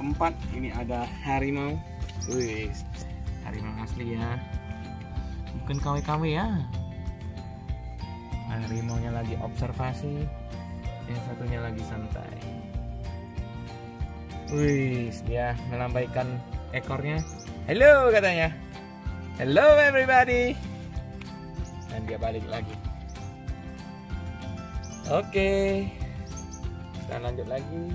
keempat ini ada harimau. Wih, harimau asli ya, bukan KW-KW ya. Harimaunya lagi observasi, yang satunya lagi santai. Wih, dia melambaikan ekornya. Hello katanya. Hello everybody. Dan dia balik lagi. Oke, kita lanjut lagi.